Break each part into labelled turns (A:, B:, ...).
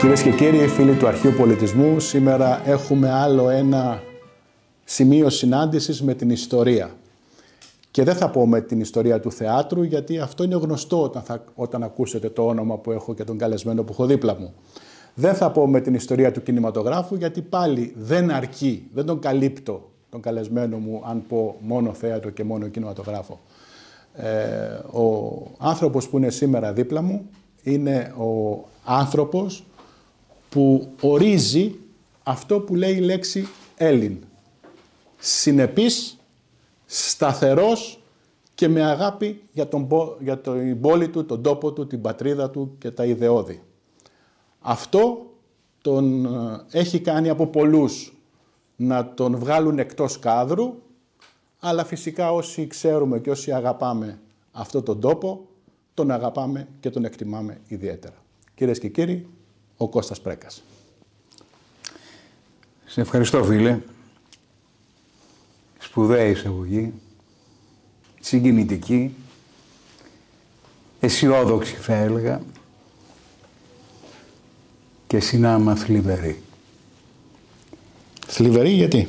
A: Κυρίες και κύριοι, φίλοι του Αρχείου Πολιτισμού, σήμερα έχουμε άλλο ένα σημείο συνάντησης με την ιστορία. Και δεν θα πω με την ιστορία του θεάτρου, γιατί αυτό είναι γνωστό όταν ακούσετε το όνομα που έχω και τον καλεσμένο που έχω δίπλα μου. Δεν θα πω με την ιστορία του κινηματογράφου, γιατί πάλι δεν αρκεί, δεν τον καλύπτω τον καλεσμένο μου αν πω μόνο θέατρο και μόνο κινηματογράφο. Ο άνθρωπος που είναι σήμερα δίπλα μου είναι ο άνθρωπος που ορίζει αυτό που λέει η λέξη Έλλην. Συνεπής, σταθερός και με αγάπη για την πόλη του, τον τόπο του, την πατρίδα του και τα ιδεώδη. Αυτό τον έχει κάνει από πολλούς να τον βγάλουν εκτός κάδρου, αλλά φυσικά όσοι ξέρουμε και όσοι αγαπάμε αυτό τον τόπο, τον αγαπάμε και τον εκτιμάμε ιδιαίτερα. Κυρίες και κύριοι, ο Κώστας Πρέκας.
B: Σε ευχαριστώ, φίλε. Σπουδαία εισαγωγή, συγκινητική, αισιόδοξη θα έλεγα και συνάμα θλιβερή.
A: Θλιβερή γιατί?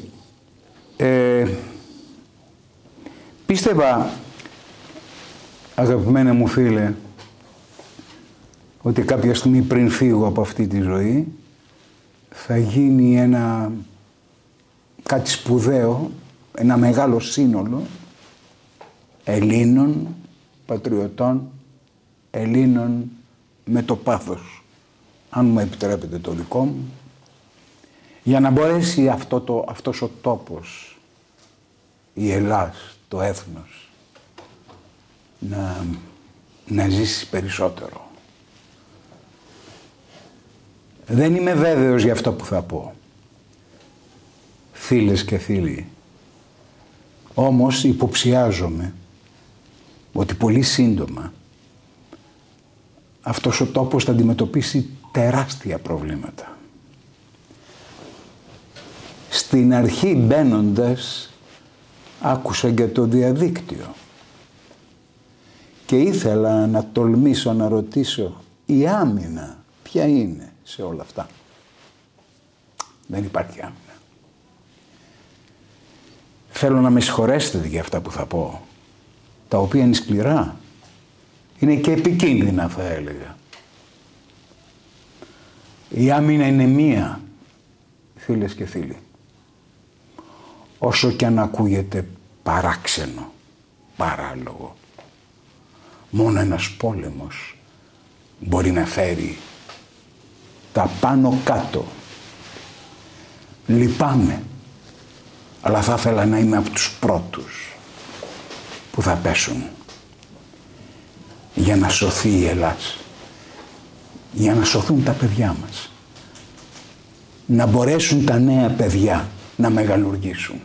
B: Πίστευα, αγαπημένα μου φίλε, ότι κάποια στιγμή πριν φύγω από αυτή τη ζωή θα γίνει κάτι σπουδαίο, ένα μεγάλο σύνολο Ελλήνων, πατριωτών, Ελλήνων με το πάθος, αν μου επιτρέπετε το δικό μου, για να μπορέσει αυτός ο τόπος, η Ελλάς, το έθνος, να ζήσει περισσότερο. Δεν είμαι βέβαιος για αυτό που θα πω, φίλες και φίλοι. Όμως υποψιάζομαι ότι πολύ σύντομα αυτός ο τόπος θα αντιμετωπίσει τεράστια προβλήματα. Στην αρχή μπαίνοντας άκουσα για το διαδίκτυο και ήθελα να τολμήσω να ρωτήσω η άμυνα ποια είναι σε όλα αυτά. Δεν υπάρχει άμυνα. Θέλω να με συγχωρέσετε για αυτά που θα πω, τα οποία είναι σκληρά, είναι και επικίνδυνα θα έλεγα. Η άμυνα είναι μία, φίλες και φίλοι. Όσο κι αν ακούγεται παράξενο, παράλογο, μόνο ένας πόλεμος μπορεί να φέρει τα πάνω κάτω. Λυπάμαι, αλλά θα ήθελα να είμαι από τους πρώτους που θα πέσουν για να σωθεί η Ελλάς, για να σωθούν τα παιδιά μας, να μπορέσουν τα νέα παιδιά να μεγαλουργήσουν.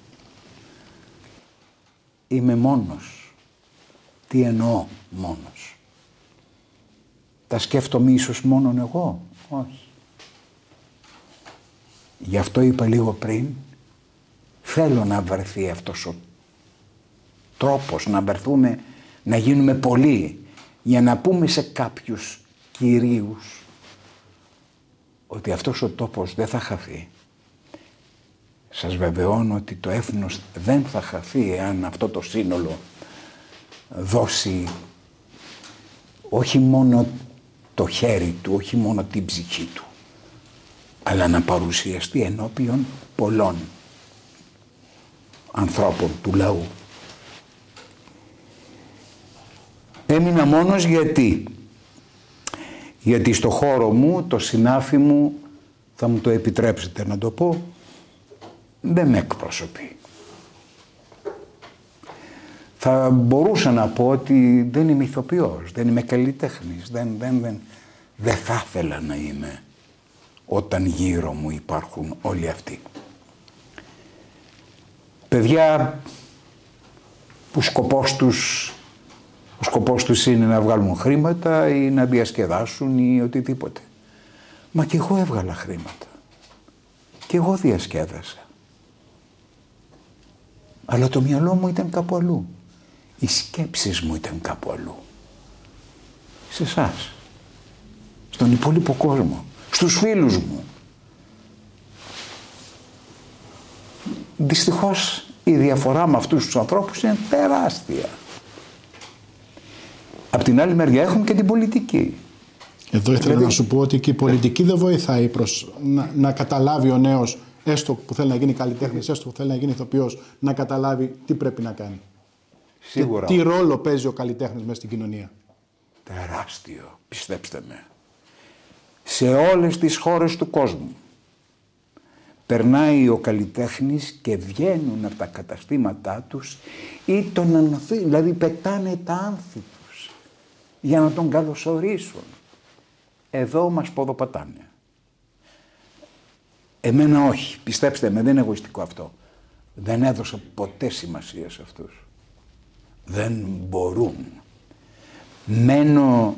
B: Είμαι μόνος. Τι εννοώ μόνος? Τα σκέφτομαι ίσως μόνον εγώ? Όχι. Γι' αυτό είπα λίγο πριν, θέλω να βρεθεί αυτός ο τρόπος, να βρεθούμε, να γίνουμε πολλοί, για να πούμε σε κάποιους κυρίους ότι αυτός ο τόπος δεν θα χαθεί. Σας βεβαιώνω ότι το έθνος δεν θα χαθεί εάν αυτό το σύνολο δώσει όχι μόνο το χέρι του, όχι μόνο την ψυχή του, αλλά να παρουσιαστεί ενώπιον πολλών ανθρώπων του λαού. Έμεινα μόνος γιατί στο χώρο μου, το συνάφι μου, θα μου το επιτρέψετε να το πω, δεν με εκπροσωπεί. Θα μπορούσα να πω ότι δεν είμαι ηθοποιός, δεν είμαι καλλιτέχνης, δεν θα ήθελα να είμαι όταν γύρω μου υπάρχουν όλοι αυτοί. Παιδιά που ο σκοπός τους είναι να βγάλουν χρήματα ή να διασκεδάσουν ή οτιδήποτε. Μα και εγώ έβγαλα χρήματα. Και εγώ διασκέδασα. Αλλά το μυαλό μου ήταν κάπου αλλού. Οι σκέψεις μου ήταν κάπου αλλού. Σε εσάς. Στον υπόλοιπο κόσμο. στους φίλους μου. Δυστυχώς η διαφορά με αυτούς τους ανθρώπους είναι τεράστια. Απ' την άλλη μεριά έχουμε και την πολιτική.
A: Εδώ ήθελα να σου πω ότι και η πολιτική δεν βοηθάει προς να καταλάβει ο νέος, έστω που θέλει να γίνει καλλιτέχνης, έστω που θέλει να γίνει ηθοποιός, να καταλάβει τι πρέπει να κάνει.
B: Σίγουρα.
A: Τι ρόλο παίζει ο καλλιτέχνης μέσα στην κοινωνία.
B: Τεράστιο, πιστέψτε με. Σε όλες τις χώρες του κόσμου περνάει ο καλλιτέχνης και βγαίνουν από τα καταστήματά τους ή τον αναθεί, δηλαδή πετάνε τα άνθη τους για να τον καλωσορίσουν. Εδώ μας ποδοπατάνε. Εμένα όχι, πιστέψτε με, δεν είναι εγωιστικό αυτό. Δεν έδωσα ποτέ σημασία σε αυτούς. Δεν μπορούν. Μένω,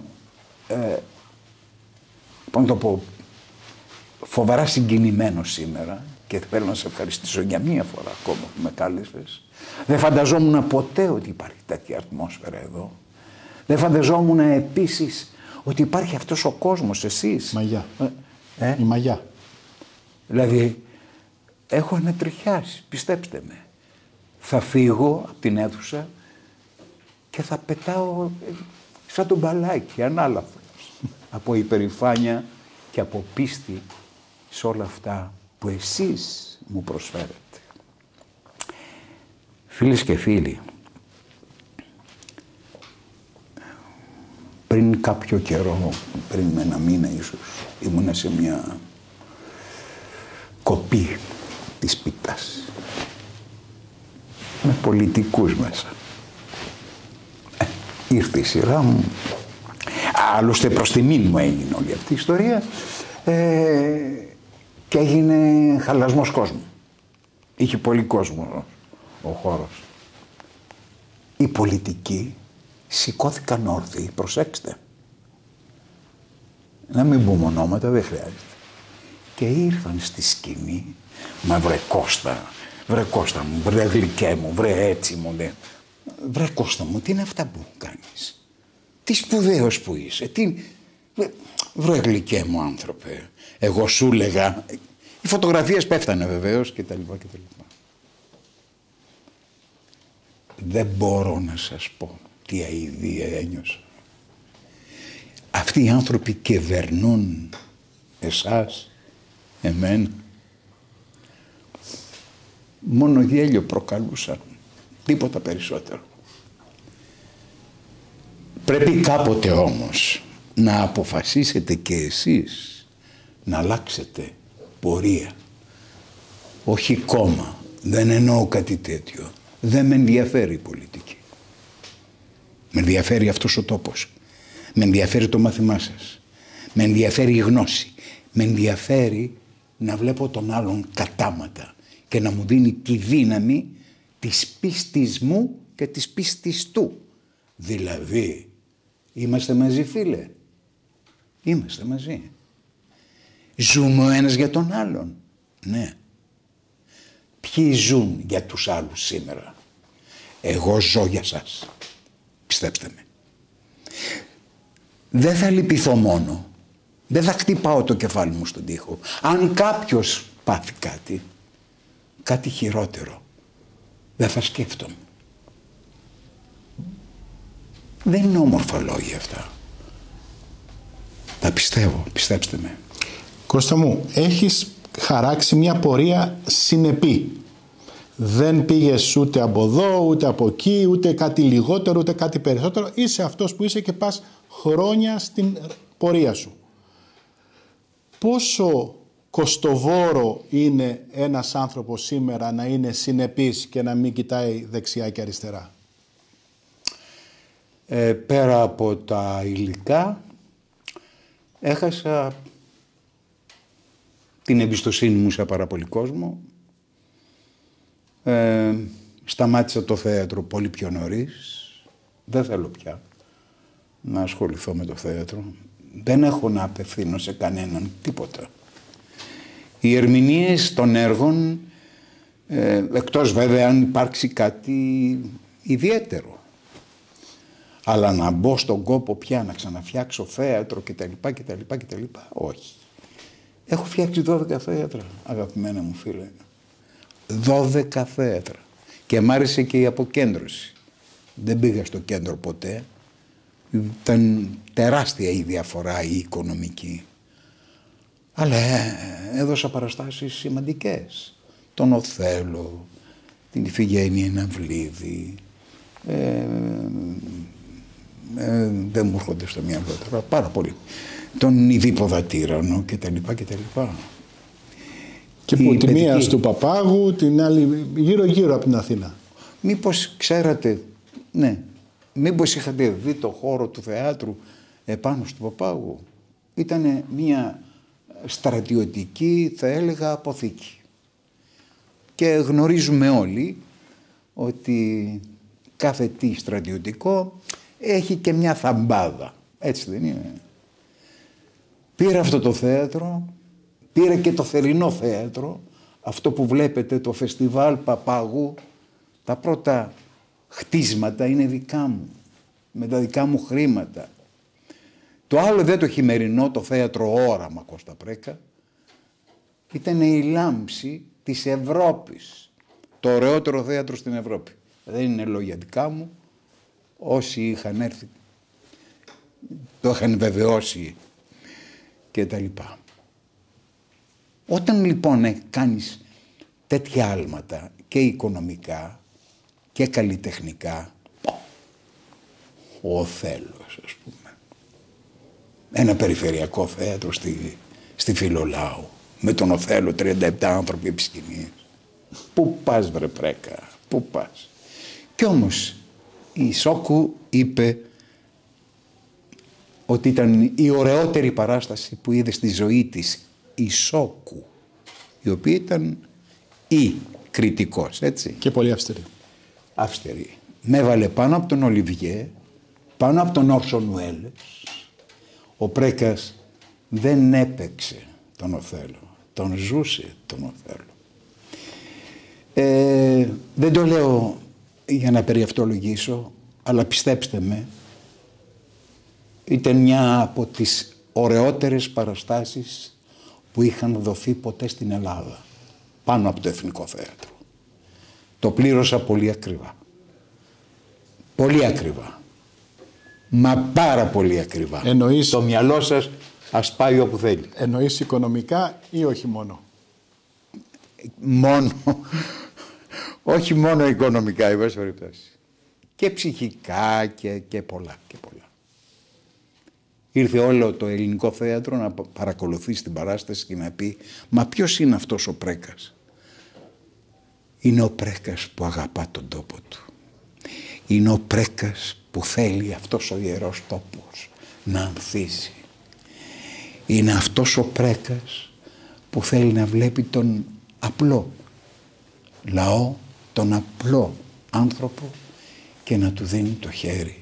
B: πώς να το πω, φοβερά συγκινημένο σήμερα και θέλω να σε ευχαριστήσω για μία φορά ακόμα που με κάλεσες. Δεν φανταζόμουν ποτέ ότι υπάρχει τέτοια ατμόσφαιρα εδώ. Δεν φανταζόμουν επίσης ότι υπάρχει αυτός ο κόσμος, εσείς.
A: Μαγιά. Η μαγιά.
B: Δηλαδή, έχω ανατριχιάσει, πιστέψτε με. Θα φύγω από την αίθουσα και θα πετάω σαν τον μπαλάκι, ανάλαφρος, από υπερηφάνεια και από πίστη σε όλα αυτά που εσείς μου προσφέρετε. Φίλες και φίλοι, πριν κάποιο καιρό, πριν ένα μήνα ίσως, ήμουνα σε μια κοπή της πίτας με πολιτικούς μέσα. Ήρθε η σειρά μου, άλλωστε προς τιμήν μου έγινε όλη αυτή η ιστορία και έγινε χαλασμός κόσμου. Είχε πολύ κόσμο ο χώρος. Οι πολιτικοί σηκώθηκαν όρθιοι, προσέξτε. Να μην πούμε ονόματα, δεν χρειάζεται. Και ήρθαν στη σκηνή, μα βρε Κώστα μου, βρε γλυκέ μου, βρε έτσι μου, βρε Κώστα μου, τι είναι αυτά που κάνεις. Τι σπουδαίος που είσαι, βρε γλυκέ μου άνθρωπε, εγώ σου λέγα. Οι φωτογραφίες πέφτανε βεβαίως και τα λοιπά και τα λοιπά. Δεν μπορώ να σας πω τι αηδία ένιωσα. Αυτοί οι άνθρωποι κυβερνούν εσάς, εμένα. Μόνο γέλιο προκαλούσαν, τίποτα περισσότερο. Πρέπει κάποτε όμως να αποφασίσετε και εσείς να αλλάξετε πορεία. Όχι κόμμα, δεν εννοώ κάτι τέτοιο. Δεν με ενδιαφέρει η πολιτική. Με ενδιαφέρει αυτός ο τόπος. Με ενδιαφέρει το μάθημά σας. Με ενδιαφέρει η γνώση. Με ενδιαφέρει να βλέπω τον άλλον κατάματα και να μου δίνει τη δύναμη της πίστης μου και της πίστης του. Δηλαδή, είμαστε μαζί φίλε. Είμαστε μαζί. Ζούμε ο ένας για τον άλλον. Ναι. Ποιοι ζουν για τους άλλους σήμερα. Εγώ ζω για σας. Πιστέψτε με. Δεν θα λυπηθώ μόνο. Δεν θα χτυπάω το κεφάλι μου στον τοίχο. Αν κάποιος πάθει κάτι χειρότερο, δεν θα σκέφτομαι. Δεν είναι όμορφα λόγια αυτά. Τα πιστεύω, πιστέψτε με.
A: Κώστα μου, έχεις χαράξει μια πορεία συνεπή. Δεν πήγες ούτε από εδώ, ούτε από εκεί, ούτε κάτι λιγότερο, ούτε κάτι περισσότερο. Είσαι αυτός που είσαι και πας χρόνια στην πορεία σου. Πόσο κοστοβόρο είναι ένας άνθρωπος σήμερα να είναι συνεπής και να μην κοιτάει δεξιά και αριστερά?
B: Πέρα από τα υλικά, έχασα την εμπιστοσύνη μου σε πάρα πολύ κόσμο. Σταμάτησα το θέατρο πολύ πιο νωρίς. Δεν θέλω πια να ασχοληθώ με το θέατρο. Δεν έχω να απευθύνω σε κανέναν τίποτα. Οι ερμηνείες των έργων, εκτός βέβαια αν υπάρξει κάτι ιδιαίτερο. Αλλά να μπω στον κόπο πια να ξαναφτιάξω θέατρο κτλ. Όχι. Έχω φτιάξει 12 θέατρα, αγαπημένα μου φίλε. 12 θέατρα. Και μ' άρεσε και η αποκέντρωση. Δεν πήγα στο κέντρο ποτέ. Ήταν τεράστια η διαφορά η οικονομική. Αλλά έδωσα παραστάσεις σημαντικές. Τον Οθέλο, την Ιφηγένεια Ναυλίδη. Δεν μου έρχονται στο μυαλό τώρα πάρα πολύ. Τον Ιδίποδα Τύρανο κτλ.
A: Και που τη μία του Παπάγου, την άλλη γύρω-γύρω από την Αθήνα.
B: Μήπως ξέρατε, ναι, μήπως είχατε δει το χώρο του θεάτρου επάνω του Παπάγου. Ήτανε μια στρατιωτική, θα έλεγα, αποθήκη. Και γνωρίζουμε όλοι ότι κάθε τι στρατιωτικό έχει και μια θαμπάδα. Έτσι δεν είναι? Πήρε αυτό το θέατρο, πήρε και το θερινό θέατρο, αυτό που βλέπετε, το φεστιβάλ Παπάγου, τα πρώτα χτίσματα είναι δικά μου, με τα δικά μου χρήματα. Το άλλο δεν το χειμερινό, το θέατρο Όραμα Κώστα Πρέκα, ήταν η λάμψη της Ευρώπης. Το ωραιότερο θέατρο στην Ευρώπη. Δεν είναι λόγια δικά μου. Όσοι είχαν έρθει, το είχαν βεβαιώσει και τα λοιπά. Όταν λοιπόν κάνεις τέτοια άλματα και οικονομικά και καλλιτεχνικά, ο Οθέλος, ας πούμε, ένα περιφερειακό θέατρο στη Φιλολάου, με τον Οθέλο 37 άνθρωποι επί σκηνής. Πού πας βρε Πρέκα, πού πας? Κι όμως η Σόκου είπε ότι ήταν η ωραιότερη παράσταση που είδε στη ζωή της η Σόκου, η οποία ήταν η κριτικός, έτσι.
A: Και πολύ αυστηρή.
B: Αυστηρή. Με έβαλε πάνω από τον Ολιβιέ, πάνω από τον Όρσον Ουέλες. Ο Πρέκας δεν έπαιξε τον Οθέλο, τον ζούσε τον Οθέλο. Δεν το λέω για να περιευτολογήσω, αλλά πιστέψτε με, ήταν μια από τις ωραιότερες παραστάσεις που είχαν δοθεί ποτέ στην Ελλάδα, πάνω από το Εθνικό Θέατρο. Το πλήρωσα πολύ ακριβά. Πολύ ακριβά. Μα πάρα πολύ ακριβά.
A: Εννοείς...
B: Το μυαλό σας ας πάει όπου θέλει.
A: Εννοείς οικονομικά ή όχι μόνο?
B: Μόνο. Όχι μόνο οικονομικά, η πάση περιπτώσει. Και ψυχικά και πολλά και πολλά. Ήρθε όλο το ελληνικό θέατρο να παρακολουθήσει την παράσταση και να πει «Μα ποιος είναι αυτός ο Πρέκας?» Είναι ο Πρέκας που αγαπά τον τόπο του. Είναι ο Πρέκας που θέλει αυτός ο ιερός τόπος να ανθίσει. Είναι αυτός ο Πρέκας που θέλει να βλέπει τον απλό λαό, τον απλό άνθρωπο και να του δίνει το χέρι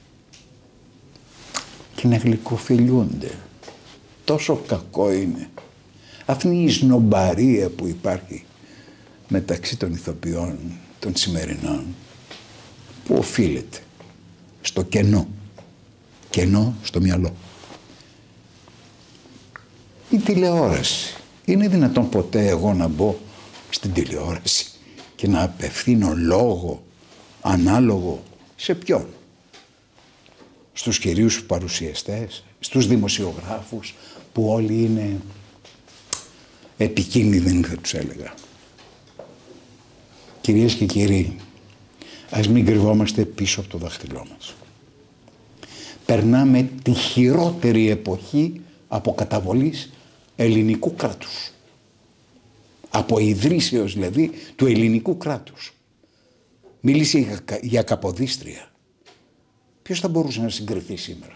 B: και να γλυκοφιλιούνται. Τόσο κακό είναι. Αυτή είναι η σνομπαρία που υπάρχει μεταξύ των ηθοποιών των σημερινών, που οφείλεται στο κενό στο μυαλό. Η τηλεόραση. Είναι δυνατόν ποτέ εγώ να μπω στην τηλεόραση και να απευθύνω λόγο ανάλογο σε ποιον? Στους κυρίους παρουσιαστές, στους δημοσιογράφους που όλοι είναι επικίνδυνοι, θα τους έλεγα. Κυρίες και κύριοι, ας μην κρυβόμαστε πίσω από το δάχτυλό μας. Περνάμε τη χειρότερη εποχή αποκαταβολής ελληνικού κράτους. Από ιδρύσεως δηλαδή του ελληνικού κράτους. Μίλησε για Καποδίστρια. Ποιος θα μπορούσε να συγκριθεί σήμερα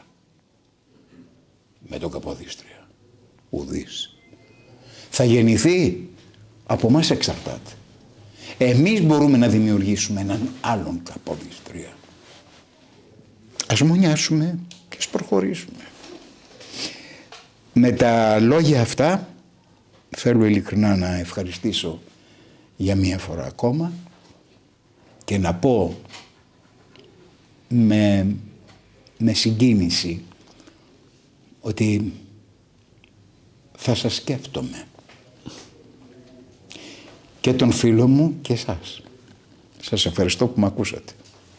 B: με τον Καποδίστρια? Ουδής. Θα γεννηθεί? Από μας εξαρτάται. Εμείς μπορούμε να δημιουργήσουμε έναν άλλον Καποδίστρια. Ας μονιάσουμε και ας προχωρήσουμε. Με τα λόγια αυτά θέλω ειλικρινά να ευχαριστήσω για μία φορά ακόμα και να πω με συγκίνηση ότι θα σας σκέφτομαι. Και τον φίλο μου και εσάς. Σας ευχαριστώ που με ακούσατε.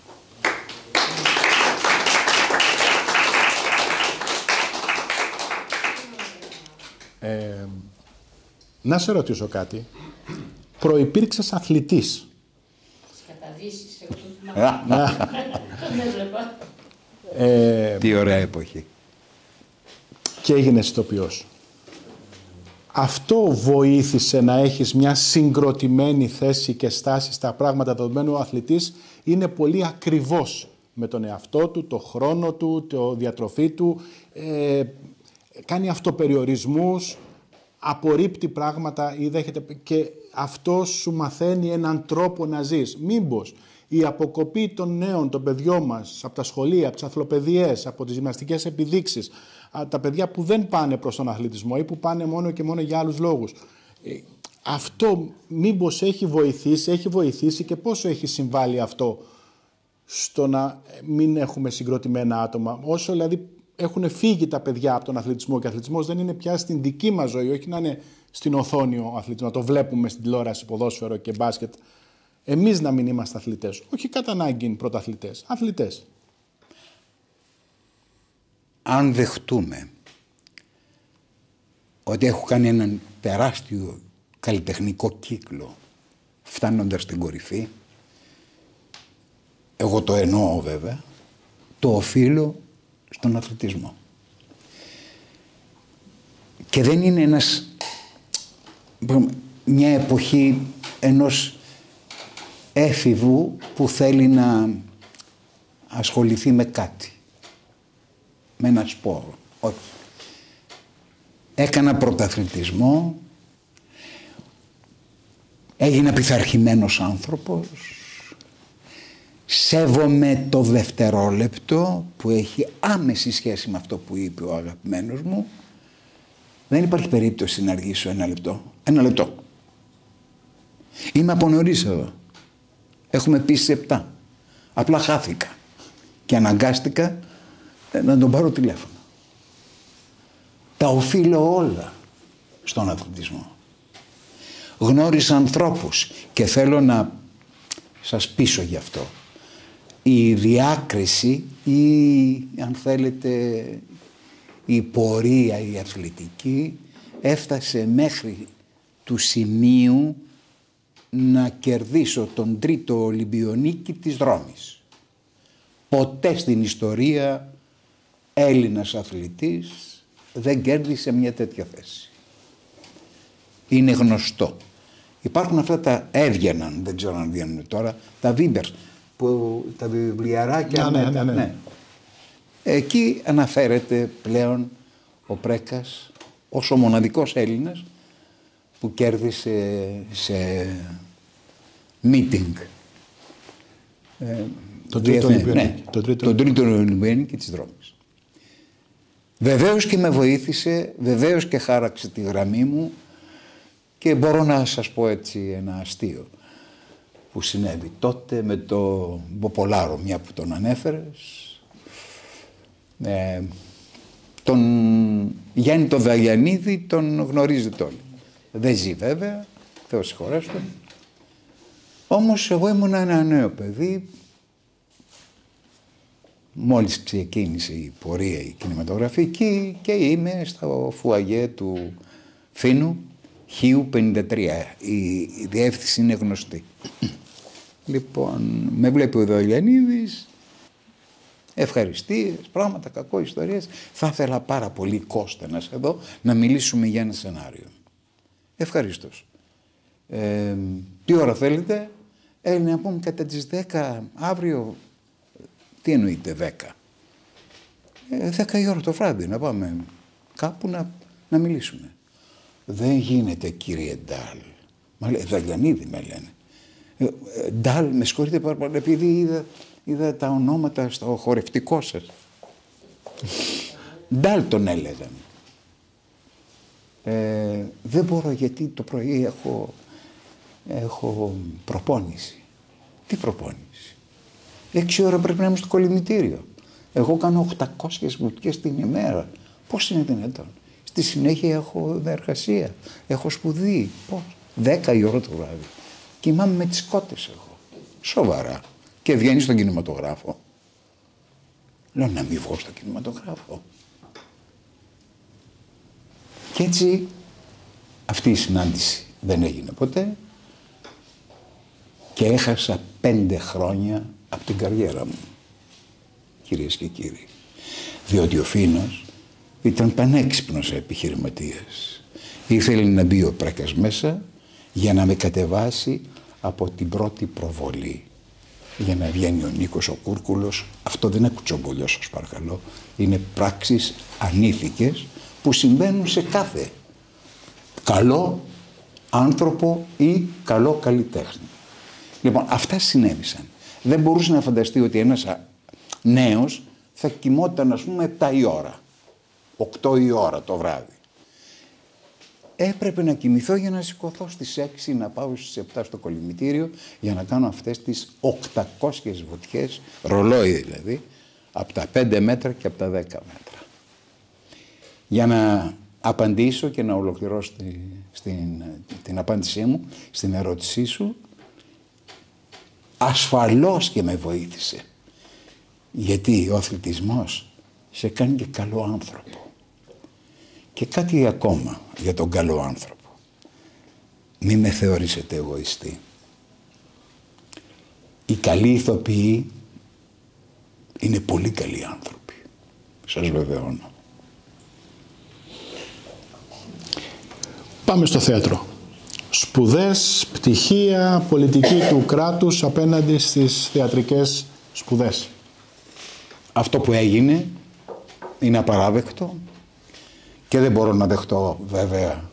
A: Να σε ρωτήσω κάτι. Προϋπήρξες αθλητής.
C: Καταδύσεις, εγώ το θυμάμαι. Τον έβλεπα.
B: Τι ωραία εποχή.
A: Και έγινες ηθοποιός. Αυτό βοήθησε να έχεις μια συγκροτημένη θέση και στάση στα πράγματα, δεδομένου ο αθλητής είναι πολύ ακριβώς με τον εαυτό του, το χρόνο του, το διατροφή του, κάνει αυτοπεριορισμούς, απορρίπτει πράγματα ή δέχεται, και αυτό σου μαθαίνει έναν τρόπο να ζεις. Μήπως η αποκοπή των νέων, των παιδιών μας, από τα σχολεία, από τις αθλοπαιδειές, από τις γυμναστικές επιδείξεις, τα παιδιά που δεν πάνε προς τον αθλητισμό ή που πάνε μόνο και μόνο για άλλους λόγους. Αυτό μήπως έχει βοηθήσει και πόσο έχει συμβάλει αυτό στο να μην έχουμε συγκροτημένα άτομα. Όσο δηλαδή έχουν φύγει τα παιδιά από τον αθλητισμό και ο αθλητισμός δεν είναι πια στην δική μας ζωή, όχι να είναι στην οθόνη ο αθλητισμός, να το βλέπουμε στην τηλεόραση, ποδόσφαιρο και μπάσκετ. Εμείς να μην είμαστε αθλητές, όχι κατά ανάγκη πρωταθλητές, αθλητές.
B: Αν δεχτούμε ότι έχω κάνει έναν τεράστιο καλλιτεχνικό κύκλο φτάνοντας στην κορυφή, εγώ το εννοώ βέβαια, το οφείλω στον αθλητισμό. Και δεν είναι μια εποχή ενός έφηβου που θέλει να ασχοληθεί με κάτι, με ένα σπόρο. Όχι. Έκανα πρωταθλητισμό, έγινα πειθαρχημένος άνθρωπος, σέβομαι το δευτερόλεπτο που έχει άμεση σχέση με αυτό που είπε ο αγαπημένος μου. Δεν υπάρχει περίπτωση να αργήσω ένα λεπτό. Ένα λεπτό. Είμαι από νωρίς εδώ. Έχουμε πει σε 7. Απλά χάθηκα και αναγκάστηκα να τον πάρω τηλέφωνο. Τα οφείλω όλα στον αθλητισμό. Γνώρισα ανθρώπους και θέλω να σας πείσω γι' αυτό. Η διάκριση ή αν θέλετε η πορεία η αθλητική έφτασε μέχρι του σημείου να κερδίσω τον τρίτο Ολυμπιονίκη της δρόμης. Ποτέ στην ιστορία Έλληνας αθλητής δεν κέρδισε μια τέτοια θέση. Είναι γνωστό. Υπάρχουν αυτά τα έβγαιναν, δεν ξέρω αν βγαίνουν τώρα, τα Βίμπερς, που τα βιβλιαράκια. Ναι. Εκεί αναφέρεται πλέον ο Πρέκας ως ο μοναδικός Έλληνας που κέρδισε σε meeting
A: τον τρίτο Ολυμπιονίκη.
B: Τον τρίτο Ολυμπιονίκη της δρόμης. Βεβαίως και με βοήθησε, βεβαίως και χάραξε τη γραμμή μου και μπορώ να σας πω έτσι ένα αστείο που συνέβη τότε με το Μποπολάρο, μια που τον ανέφερες. Τον Γιάννη τον Δαλιανίδη τον γνωρίζετε όλοι. Δεν ζει βέβαια, Θεός συγχωρέσει τον. Όμως εγώ ήμουν ένα νέο παιδί. Μόλις ξεκίνησε η πορεία η κινηματογραφική και είμαι στο φουαγέ του Φίνου, Χίου 53. Η διεύθυνση είναι γνωστή. Λοιπόν, με βλέπει ο Δαλιανίδης, ευχαριστίες, πράγματα, κακό, ιστορίες. Θα ήθελα πάρα πολύ, Κώστα, να σε δω, να μιλήσουμε για ένα σενάριο. Ευχαρίστως. Τι ώρα θέλετε? Να πούμε κατά τις 10 αύριο. Τι εννοείται 10? 10 η ώρα το βράδυ να πάμε κάπου να μιλήσουμε. Δεν γίνεται, κύριε Ντάλ. Μα λέει, Δαλιανίδη με λένε. Ντάλ, με συγχωρείτε πάρα πολύ, επειδή είδα τα ονόματα στο χορευτικό σας. Ντάλ τον έλεγαν. Δεν μπορώ γιατί το πρωί έχω προπόνηση. Τι προπόνηση? 6 ώρα πρέπει να είμαι στο κολυμβητήριο. Εγώ κάνω 800 βουτιές την ημέρα. Πώς είναι δυνατόν? Στη συνέχεια έχω εργασία, έχω σπουδή. Πώς? 10 η ώρα το βράδυ. Κοιμάμαι με τις κότες εγώ. Σοβαρά. Και βγαίνει στον κινηματογράφο. Λέω να μην βγω στον κινηματογράφο. Και έτσι αυτή η συνάντηση δεν έγινε ποτέ και έχασα 5 χρόνια από την καριέρα μου, κυρίες και κύριοι. Διότι ο Φίνος ήταν πανέξυπνος επιχειρηματίας. Ήθελε να μπει ο Πρέκας μέσα για να με κατεβάσει από την πρώτη προβολή. Για να βγαίνει ο Νίκος ο Κούρκουλος. Αυτό δεν είναι κουτσομπολιό, σας παρακαλώ. Είναι πράξεις ανήθικες που συμβαίνουν σε κάθε καλό άνθρωπο ή καλό καλλιτέχνη. Λοιπόν, αυτά συνέβησαν. Δεν μπορούσε να φανταστεί ότι ένας νέος θα κοιμόταν, ας πούμε, 7 η ώρα. 8 η ώρα το βράδυ. Έπρεπε να κοιμηθώ για να σηκωθώ στις 6, να πάω στις 7 στο κολυμβητήριο για να κάνω αυτές τις 800 βουτιές, ρολόι δηλαδή, από τα 5 μέτρα και από τα 10 μέτρα. Για να απαντήσω και να ολοκληρώσω την απάντησή μου στην ερώτησή σου, ασφαλώς και με βοήθησε. Γιατί ο αθλητισμός σε κάνει και καλό άνθρωπο. Και κάτι ακόμα για τον καλό άνθρωπο. Μη με θεωρήσετε εγωιστή. Οι καλοί ηθοποιοί είναι πολύ καλοί άνθρωποι. Σας βεβαιώνω.
A: Πάμε στο θέατρο. Σπουδές, πτυχία, πολιτική του κράτους απέναντι στις θεατρικές σπουδές.
B: Αυτό που έγινε είναι απαράδεκτο και δεν μπορώ να δεχτώ βέβαια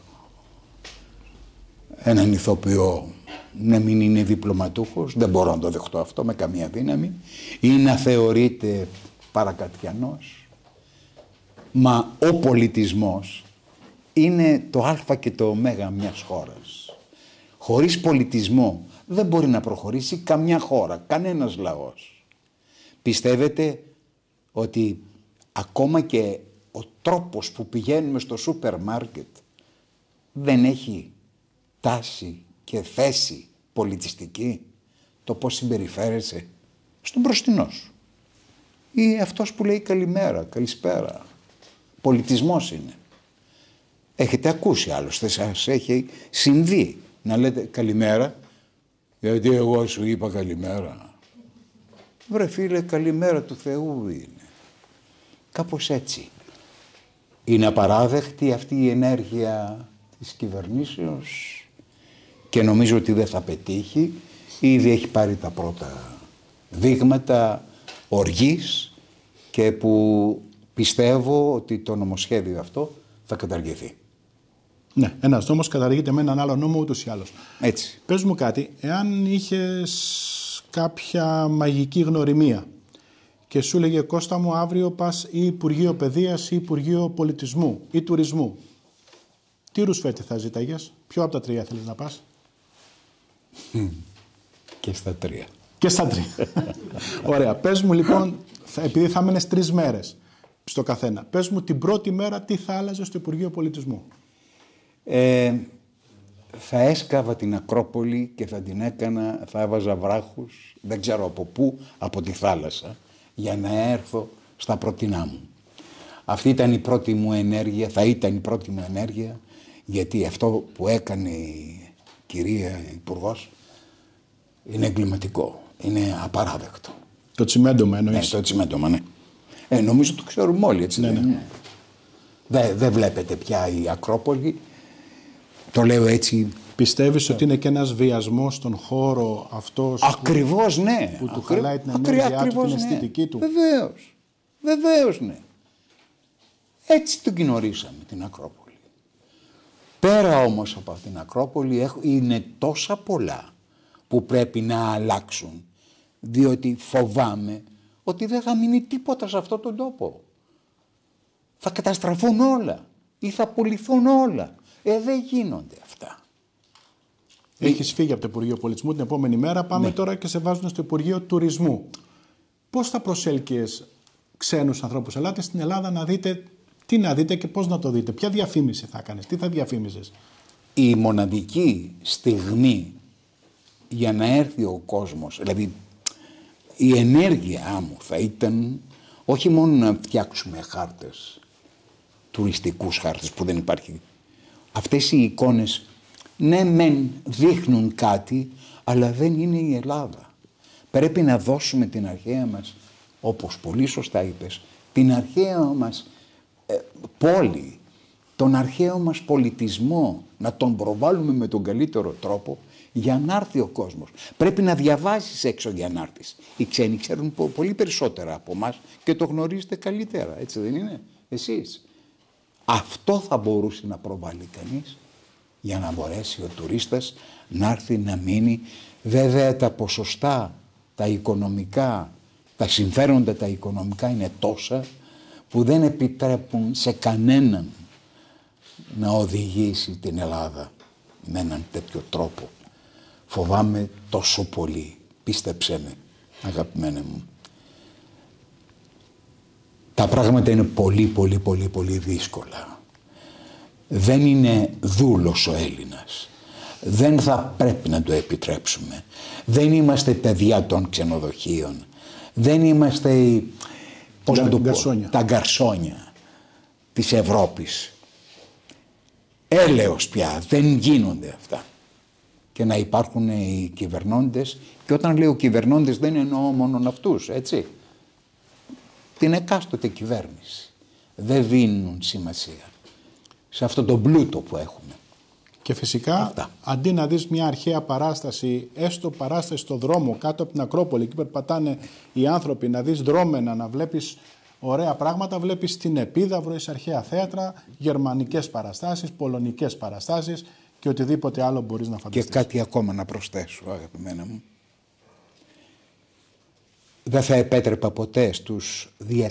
B: έναν ηθοποιό να μην είναι διπλωματούχος. Δεν μπορώ να το δεχτώ αυτό με καμία δύναμη ή να θεωρείται παρακατιανός. Μα ο πολιτισμός είναι το α και το ω μιας χώρας. Χωρίς πολιτισμό δεν μπορεί να προχωρήσει καμιά χώρα, κανένας λαός. Πιστεύετε ότι ακόμα και ο τρόπος που πηγαίνουμε στο σούπερ μάρκετ δεν έχει τάση και θέση πολιτιστική? Το πώς συμπεριφέρεσαι στον μπροστινό σου ή αυτός που λέει καλημέρα, καλησπέρα. Πολιτισμός είναι. Έχετε ακούσει άλλωστε, σας έχει συμβεί να λέτε καλημέρα γιατί εγώ σου είπα καλημέρα. Βρε φίλε, καλημέρα του Θεού είναι. Κάπως έτσι. Είναι απαράδεκτη αυτή η ενέργεια της κυβερνήσεως και νομίζω ότι δεν θα πετύχει. Ήδη έχει πάρει τα πρώτα δείγματα οργής και που πιστεύω ότι το νομοσχέδιο αυτό θα καταργηθεί.
A: Ναι, ένας νόμος καταργείται με έναν άλλο νόμο ούτως ή άλλως.
B: Έτσι.
A: Πες μου κάτι, εάν είχες κάποια μαγική γνωριμία και σου λέγε Κώστα μου αύριο πας ή Υπουργείο Παιδείας ή Υπουργείο Πολιτισμού ή Τουρισμού, τι ρουσφέτη θα ζήταγες, ποιο από τα τρία θέλεις να πας?
B: Και στα τρία.
A: Και στα τρία. Ωραία, πες μου λοιπόν, επειδή θα έμενες 3 μέρες στο καθένα, πες μου την πρώτη μέρα τι θα άλλαζε στο Υπουργείο Πολιτισμού.
B: Θα έσκαβα την Ακρόπολη και θα την έκανα, θα έβαζα βράχους, δεν ξέρω από πού, από τη θάλασσα, για να έρθω στα πρωτινά μου. Αυτή ήταν η πρώτη μου ενέργεια, θα ήταν η πρώτη μου ενέργεια, γιατί αυτό που έκανε η κυρία Υπουργός είναι εγκληματικό, είναι απαράδεκτο.
A: Το τσιμέντομα εννοείς?
B: Ναι, το τσιμέντομα, ναι. Νομίζω το ξέρουμε όλοι, έτσι.
A: Ναι.
B: Δεν βλέπετε πια η Ακρόπολη. Το λέω έτσι.
A: Πιστεύεις ότι είναι και ένας βιασμός στον χώρο αυτός
B: ακριβώς, ναι.
A: που του χαλάει την ενέργειά του, την αισθητική του?
B: Βεβαίως. Βεβαίως, ναι. Έτσι τον κοινορίσαμε την Ακρόπολη. Πέρα όμως από την Ακρόπολη είναι τόσα πολλά που πρέπει να αλλάξουν, διότι φοβάμαι ότι δεν θα μείνει τίποτα σε αυτόν τον τόπο. Θα καταστραφούν όλα ή θα πουληθούν όλα. Δεν γίνονται αυτά.
A: Έχεις φύγει από το Υπουργείο Πολιτισμού την επόμενη μέρα, πάμε τώρα και σε βάζουν στο Υπουργείο Τουρισμού. Πώς θα προσέλκυες ξένους ανθρώπους? Ελάτε στην Ελλάδα να δείτε Τι να δείτε και πώς να το δείτε, ποια διαφήμιση θα κάνεις, τι θα διαφήμιζες?
B: Η μοναδική στιγμή για να έρθει ο κόσμος, δηλαδή η ενέργειά μου θα ήταν όχι μόνο να φτιάξουμε χάρτες, τουριστικούς χάρτες που δεν υπάρχει. Αυτές οι εικόνες, ναι μεν δείχνουν κάτι, αλλά δεν είναι η Ελλάδα. Πρέπει να δώσουμε την αρχαία μας, όπως πολύ σωστά είπες, την αρχαία μας πόλη, τον αρχαίο μας πολιτισμό, να τον προβάλλουμε με τον καλύτερο τρόπο για να έρθει ο κόσμος. Πρέπει να διαβάσεις έξω για να έρθεις. Οι ξένοι ξέρουν πολύ περισσότερα από εμάς και το γνωρίζετε καλύτερα, έτσι δεν είναι, εσείς? Αυτό θα μπορούσε να προβάλλει κανείς για να μπορέσει ο τουρίστας να έρθει να μείνει. Βέβαια τα ποσοστά, τα οικονομικά, τα συμφέροντα τα οικονομικά είναι τόσα που δεν επιτρέπουν σε κανέναν να οδηγήσει την Ελλάδα με έναν τέτοιο τρόπο. Φοβάμαι τόσο πολύ, πίστεψέ με αγαπημένε μου. Τα πράγματα είναι πολύ δύσκολα. Δεν είναι δούλος ο Έλληνας. Δεν θα πρέπει να το επιτρέψουμε. Δεν είμαστε παιδιά των ξενοδοχείων. Δεν είμαστε τα γκαρσόνια της Ευρώπης. Έλεος πια, δεν γίνονται αυτά. Και να υπάρχουν οι κυβερνώντες, και όταν λέω κυβερνώντες δεν εννοώ μόνο αυτούς, έτσι. Την εκάστοτε κυβέρνηση. Δεν δίνουν σημασία σε αυτό το πλούτο που έχουμε.
A: Και φυσικά, αντί να δεις μια αρχαία παράσταση, έστω παράσταση στο δρόμο, κάτω από την Ακρόπολη, εκεί περπατάνε οι άνθρωποι, να δεις δρόμενα, να βλέπεις ωραία πράγματα, βλέπεις την Επίδαυρο, εις αρχαία θέατρα, γερμανικές παραστάσεις, πολωνικές παραστάσεις και οτιδήποτε άλλο μπορείς να φανταστείς.
B: Και κάτι ακόμα να προσθέσω, αγαπημένα μου. Δεν θα επέτρεπα ποτέ στους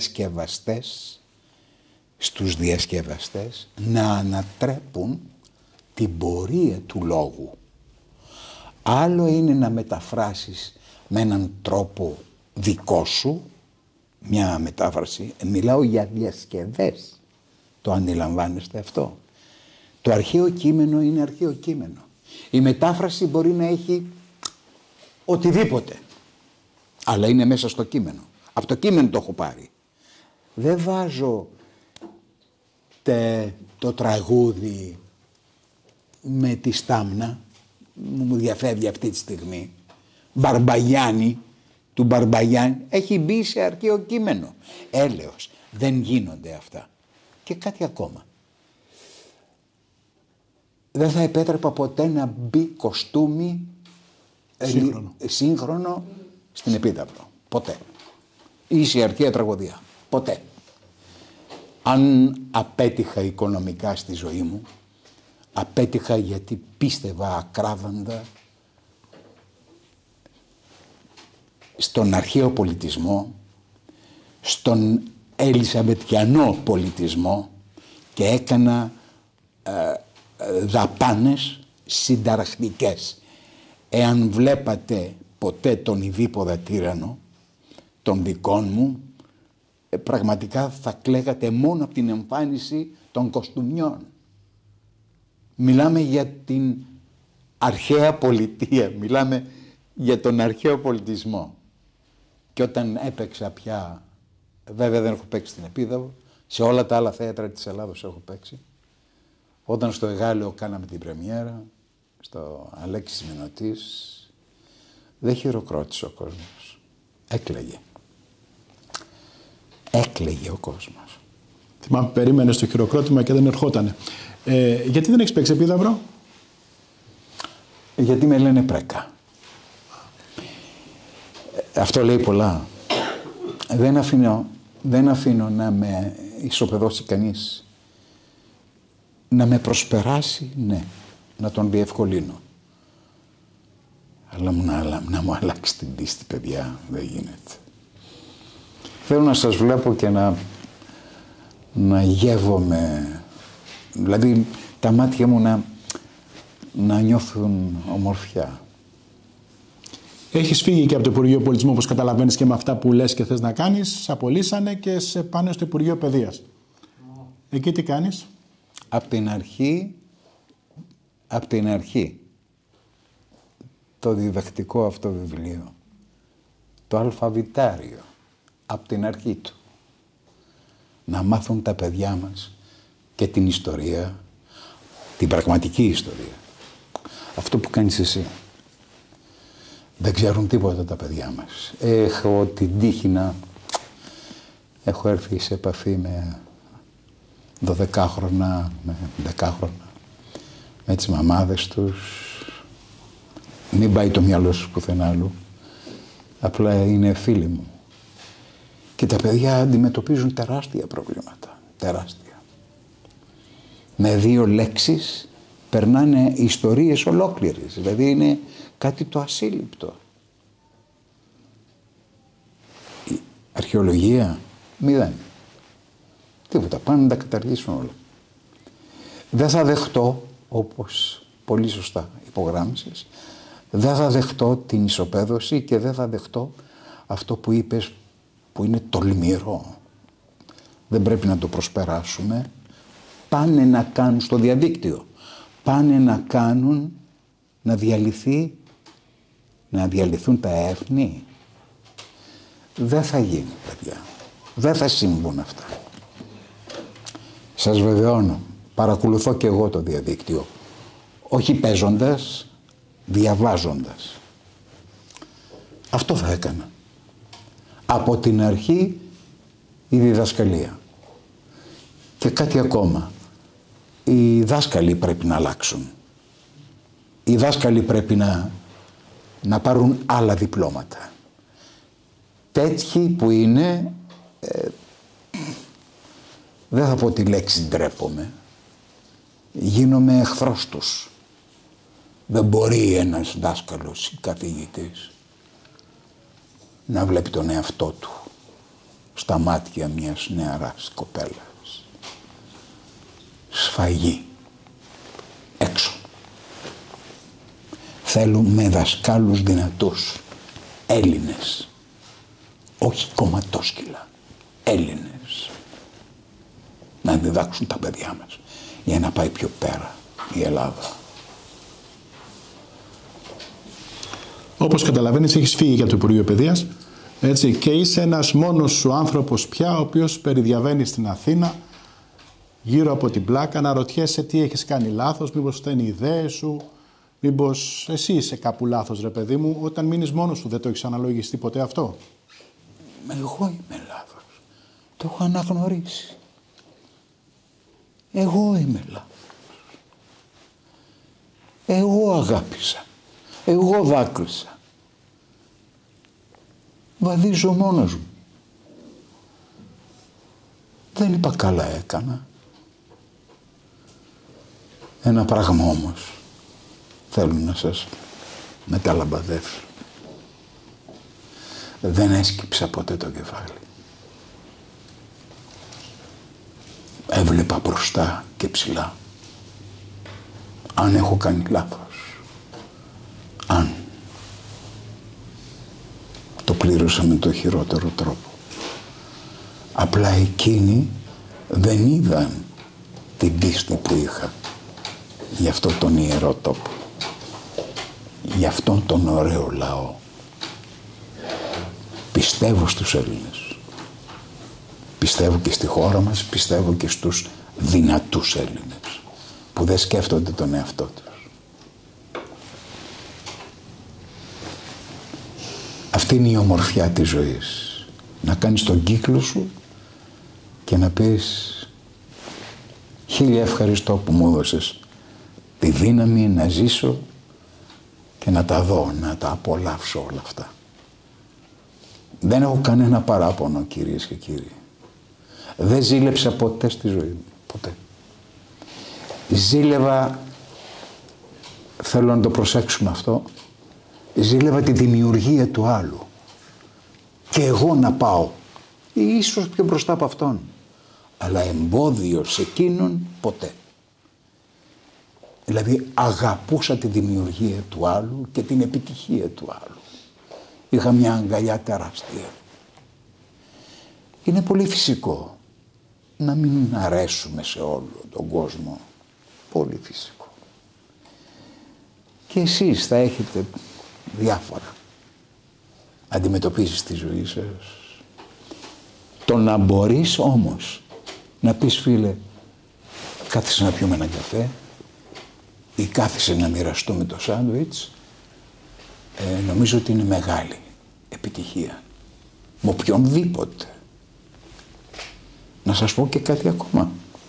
B: διασκευαστές να ανατρέπουν την πορεία του λόγου. Άλλο είναι να μεταφράσεις με έναν τρόπο δικό σου, μια μετάφραση, μιλάω για διασκευές. Το αντιλαμβάνεστε αυτό? Το αρχαίο κείμενο είναι αρχαίο κείμενο. Η μετάφραση μπορεί να έχει οτιδήποτε, αλλά είναι μέσα στο κείμενο. Από το κείμενο το έχω πάρει. Δεν βάζω το τραγούδι με τη Στάμνα, μου διαφεύγει αυτή τη στιγμή, Μπαρμπαγιάννη, του Μπαρμπαγιάννη, έχει μπει σε αρχαίο κείμενο. Έλεος, δεν γίνονται αυτά. Και κάτι ακόμα. Δεν θα επέτρεπα ποτέ να μπει κοστούμι σύγχρονο στην Επίδαυρο. Ποτέ. Ή σε αρχαία τραγωδία. Ποτέ. Αν απέτυχα οικονομικά στη ζωή μου, απέτυχα γιατί πίστευα ακράδαντα στον αρχαίο πολιτισμό, στον ελισαβετιανό πολιτισμό και έκανα δαπάνες συνταραχτικές. Εάν βλέπατε ποτέ τον Ιβίποδα τύρανο, των δικών μου, πραγματικά θα κλαίγατε μόνο από την εμφάνιση των κοστούμιών. Μιλάμε για την αρχαία πολιτεία, μιλάμε για τον αρχαίο πολιτισμό. Και όταν έπαιξα πια, βέβαια δεν έχω παίξει στην Επίδαυρο, σε όλα τα άλλα θέατρα της Ελλάδος έχω παίξει. Όταν στο Εγάλεο κάναμε την πρεμιέρα, στο Αλέξης Μηνωτής, δεν χειροκρότησε ο κόσμος. Έκλαιγε. Έκλαιγε ο κόσμος.
A: Θυμάμαι, περίμενε στο χειροκρότημα και δεν ερχότανε. Γιατί δεν έχεις παίξει Επίδαυρο?
B: Γιατί με λένε Πρέκα. Αυτό λέει πολλά. Δεν αφήνω να με ισοπεδώσει κανείς. Να με προσπεράσει, ναι. Να τον διευκολύνω. Αλλά να μου αλλάξει την πίστη, παιδιά, δεν γίνεται. Θέλω να σας βλέπω και να γεύομαι, δηλαδή τα μάτια μου να νιώθουν ομορφιά.
A: Έχεις φύγει και από το Υπουργείο Πολιτισμού, όπως καταλαβαίνεις, και με αυτά που λες και θες να κάνεις, σε απολύσανε και σε πάνε στο Υπουργείο Παιδείας. Εκεί τι κάνεις?
B: Απ' την αρχή, το διδακτικό αυτό βιβλίο, το αλφαβητάριο, απ' την αρχή του, να μάθουν τα παιδιά μας και την ιστορία, την πραγματική ιστορία. Αυτό που κάνεις εσύ. Δεν ξέρουν τίποτα τα παιδιά μας. Έχω την τύχη να έχω έρθει σε επαφή με 12χρονα, με 10χρονα, με τις μαμάδες τους. Μην πάει το μυαλό σου πουθενά άλλου. Απλά είναι φίλοι μου. Και τα παιδιά αντιμετωπίζουν τεράστια προβλήματα. Τεράστια. Με 2 λέξεις περνάνε ιστορίες ολόκληρες. Δηλαδή είναι κάτι το ασύλληπτο. Η αρχαιολογία, 0. Τίποτα. Πάνε να τα καταργήσουν όλα. Δεν θα δεχτώ, όπως πολύ σωστά υπογράμμισες, δεν θα δεχτώ την ισοπαίδωση και δεν θα δεχτώ αυτό που είπες που είναι τολμηρό. Δεν πρέπει να το προσπεράσουμε. Πάνε να κάνουν στο διαδίκτυο. Πάνε να κάνουν να διαλυθούν τα έθνη. Δεν θα γίνει, παιδιά. Δεν θα συμβούν αυτά. Σας βεβαιώνω, παρακολουθώ και εγώ το διαδίκτυο. Όχι παίζοντας, διαβάζοντας. Αυτό θα έκανα. Από την αρχή η διδασκαλία. Και κάτι ακόμα. Οι δάσκαλοι πρέπει να αλλάξουν. Οι δάσκαλοι πρέπει να πάρουν άλλα διπλώματα. Τέτοιοι που είναι, δεν θα πω τη λέξη ντρέπομαι, γίνομαι εχθρός τους. Δεν μπορεί ένας δάσκαλος ή καθηγητής να βλέπει τον εαυτό του στα μάτια μιας νεαράς κοπέλας. Σφαγή. Έξω. Θέλουμε δασκάλους δυνατούς. Έλληνες. Όχι κομματόσκυλα. Έλληνες. Να διδάξουν τα παιδιά μας για να πάει πιο πέρα η Ελλάδα.
A: Όπως καταλαβαίνεις, έχεις φύγει για το Υπουργείο Παιδείας, έτσι, και είσαι ένας μόνος σου άνθρωπος πια, ο οποίος περιδιαβαίνει στην Αθήνα, γύρω από την πλάκα, να ρωτιέσαι τι έχεις κάνει λάθος, μήπως αυτά είναι οι ιδέες σου, μήπως εσύ είσαι κάπου λάθος, ρε παιδί μου. Όταν μείνεις μόνος σου, δεν το έχεις αναλογιστεί ποτέ αυτό?
B: Εγώ είμαι λάθος. Το έχω αναγνωρίσει. Εγώ είμαι λάθος. Εγώ αγάπησα. Εγώ δάκρυσα. Βαδίζω μόνος μου. Δεν είπα καλά έκανα. Ένα πράγμα όμως θέλω να σας μεταλαμπαδεύσω. Δεν έσκυψα ποτέ το κεφάλι. Έβλεπα μπροστά και ψηλά. Αν έχω κάνει λάθος. Αν. Το πλήρωσα με το χειρότερο τρόπο. Απλά εκείνοι δεν είδαν την πίστη που είχα για αυτό τον ιερό τόπο. Για αυτόν τον ωραίο λαό. Πιστεύω στους Έλληνες. Πιστεύω και στη χώρα μας, πιστεύω και στους δυνατούς Έλληνες που δεν σκέφτονται τον εαυτό τους. Αυτή είναι η ομορφιά της ζωής. Να κάνεις τον κύκλο σου και να πεις χίλια ευχαριστώ που μου έδωσες τη δύναμη να ζήσω και να τα δω, να τα απολαύσω όλα αυτά. Δεν έχω κανένα παράπονο, κυρίες και κύριοι. Δεν ζήλεψα ποτέ στη ζωή μου. Ποτέ. Ζήλευα, θέλω να το προσέξουμε αυτό, ζήλευα τη δημιουργία του άλλου. Και εγώ να πάω, ίσως πιο μπροστά από αυτόν. Αλλά εμπόδιο σε εκείνον ποτέ. Δηλαδή αγαπούσα τη δημιουργία του άλλου και την επιτυχία του άλλου. Είχα μια αγκαλιά τεράστια. Είναι πολύ φυσικό να μην αρέσουμε σε όλο τον κόσμο. Πολύ φυσικό. Και εσείς θα έχετε διάφορα αντιμετωπίσεις στη ζωή σας. Το να μπορείς όμως να πεις, φίλε, κάθισε να πιούμε ένα καφέ ή κάθισε να μοιραστούμε το σάντουιτς, νομίζω ότι είναι μεγάλη επιτυχία. Με οποιονδήποτε. Να σας πω και κάτι ακόμα.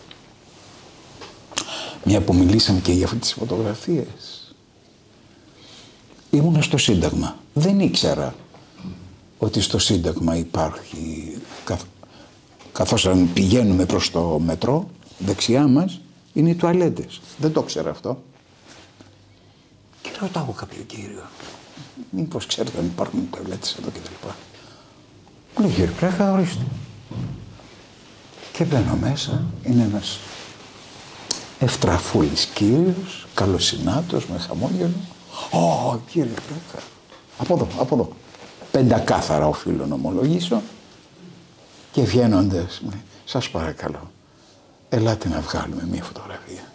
B: Μια που μιλήσαμε και για αυτές τις φωτογραφίες. Ήμουνα στο Σύνταγμα. Δεν ήξερα ότι στο Σύνταγμα υπάρχει, καθώς πηγαίνουμε προς το μετρό, δεξιά μας είναι οι τουαλέτες. Δεν το ξέρα αυτό. Και ρωτάω κάποιο κύριο, μήπως ξέρετε αν υπάρχουν τουαλέτες εδώ κτλ. Μου λέει, κύριε Πρέχα, ορίστε. Και μπαίνω μέσα, είναι ένας ευτραφούλης κύριος, καλοσυνάτος, με χαμόγελο. Ω, κύριε Πρέχα, από εδώ. Πεντακάθαρα οφείλω να ομολογήσω. Και βγαίνοντας, μου λέει, σας παρακαλώ, ελάτε να βγάλουμε μία φωτογραφία.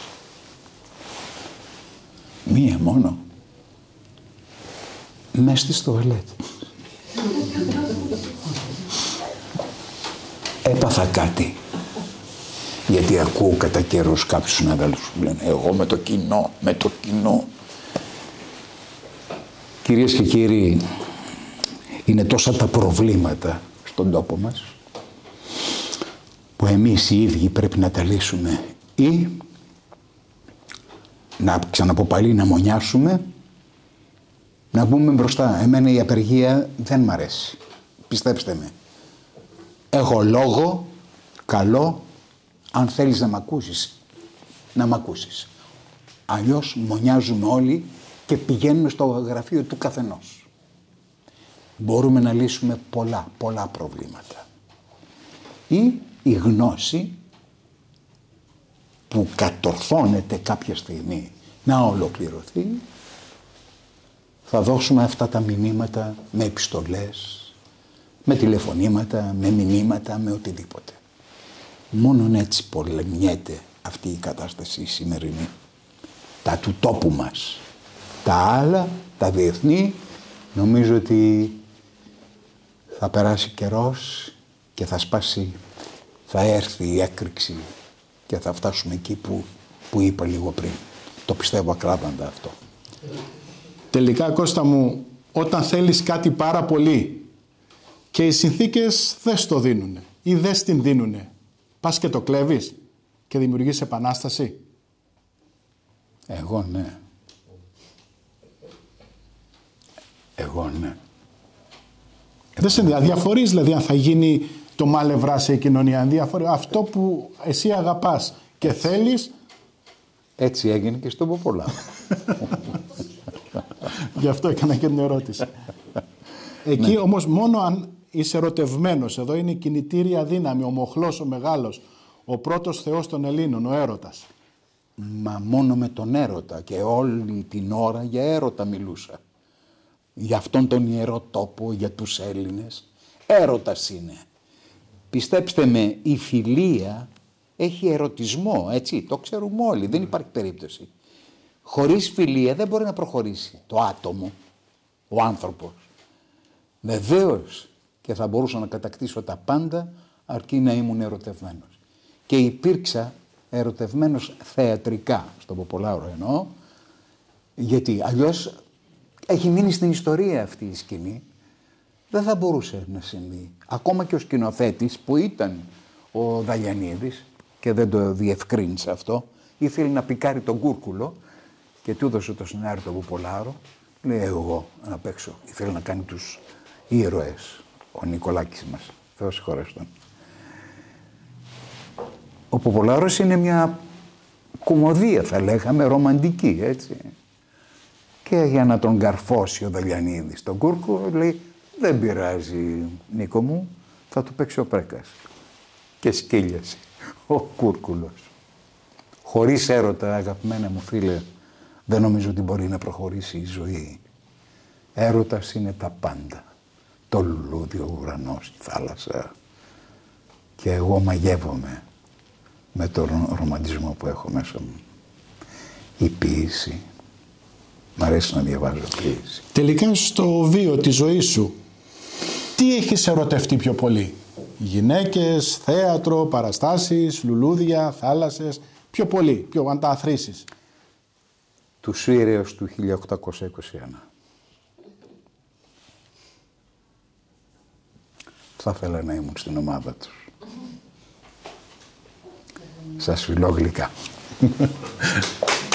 B: Μία μόνο. Μες στις τουαλέτες. Έπαθα κάτι. Γιατί ακούω κατά καιρούς κάποιους συναδέλφους που λένε εγώ με το κοινό. Κυρίες και κύριοι, είναι τόσα τα προβλήματα στον τόπο μας που εμείς οι ίδιοι πρέπει να τα λύσουμε ή να ξαναπώ πάλι να μονιάσουμε, να μπούμε μπροστά. Εμένα η απεργία δεν μ' αρέσει. Πιστέψτε με. Έχω λόγο, καλό, αν θέλεις να μ' ακούσεις, να μ' ακούσεις. Αλλιώς μονιάζουμε όλοι και πηγαίνουμε στο γραφείο του καθενός. Μπορούμε να λύσουμε πολλά προβλήματα. Ή η γνώση που κατορθώνεται κάποια στιγμή να ολοκληρωθεί, θα δώσουμε αυτά τα μηνύματα με επιστολές, με τηλεφωνήματα, με μηνύματα, με οτιδήποτε. Μόνον έτσι πολεμιέται αυτή η κατάσταση η σημερινή. Τα του τόπου μας. Τα άλλα, τα διεθνή, νομίζω ότι θα περάσει καιρός και θα σπάσει, θα έρθει η έκρηξη και θα φτάσουμε εκεί που είπα λίγο πριν. Το πιστεύω ακράδαντα αυτό.
A: Τελικά, Κώστα μου, όταν θέλεις κάτι πάρα πολύ και οι συνθήκες δεν στο δίνουν ή δεν στην δίνουν, πας και το κλέβεις και δημιουργείς επανάσταση.
B: Εγώ ναι.
A: Δεν σε διαφορείς δηλαδή αν θα γίνει το μάλευρά σε η κοινωνία. Αυτό που εσύ αγαπάς και θέλεις.
B: Έτσι έγινε και στον Ποπολάρο.
A: Γι' αυτό έκανα και την ερώτηση. Εκεί όμως μόνο αν είσαι ερωτευμένος, εδώ είναι η κινητήρια δύναμη, ο μοχλός, ο μεγάλος, ο πρώτος θεός των Ελλήνων, ο έρωτας.
B: Μα μόνο με τον έρωτα και όλη την ώρα για έρωτα μιλούσα. Για αυτόν τον ιερό τόπο, για τους Έλληνες. Έρωτας είναι. Πιστέψτε με, η φιλία έχει ερωτισμό, έτσι, το ξέρουμε όλοι, δεν υπάρχει περίπτωση. Χωρίς φιλία δεν μπορεί να προχωρήσει το άτομο, ο άνθρωπος. Βεβαίως και θα μπορούσα να κατακτήσω τα πάντα αρκεί να ήμουν ερωτευμένος. Και υπήρξα ερωτευμένος θεατρικά, στον Ποπολάρο εννοώ, γιατί αλλιώς έχει μείνει στην ιστορία αυτή η σκηνή, δεν θα μπορούσε να συμβεί. Ακόμα και ο σκηνοθέτης που ήταν ο Δαλιανίδης και δεν το διευκρίνησε αυτό, ήθελε να πικάρει τον Κούρκουλο και του έδωσε το σενάριο του Ποπολάρο, λέει εγώ να παίξω. Ήθελε να κάνει τους ήρωες, ο Νικολάκης μας, Θεός συγχωρέσει τον. Ο Ποπολάρος είναι μια κομμωδία θα λέγαμε, ρομαντική, έτσι. Και για να τον καρφώσει ο Δαλιανίδης τον Κούρκουλο λέει δεν πειράζει Νίκο μου, θα του παίξει ο Πρέκας. Και σκύλιασε ο Κούρκουλος. Χωρίς έρωτα, αγαπημένα μου φίλε, δεν νομίζω ότι μπορεί να προχωρήσει η ζωή. Έρωτας είναι τα πάντα. Το λουλούδι, ο ουρανός, η θάλασσα Και εγώ μαγεύομαι με τον ρομαντισμό που έχω μέσα μου. Η ποίηση. Μ' αρέσει να διαβάζω ποίηση.
A: Τελικά στο βίο της ζωής σου, τι έχεις ερωτευτεί πιο πολύ? Γυναίκες, θέατρο, παραστάσεις, λουλούδια, θάλασσες, πιο πολύ, αν τα αθροίσεις?
B: Τους Σύρεους του 1821. Θα ήθελα να ήμουν στην ομάδα τους. Σας φιλώ γλυκά.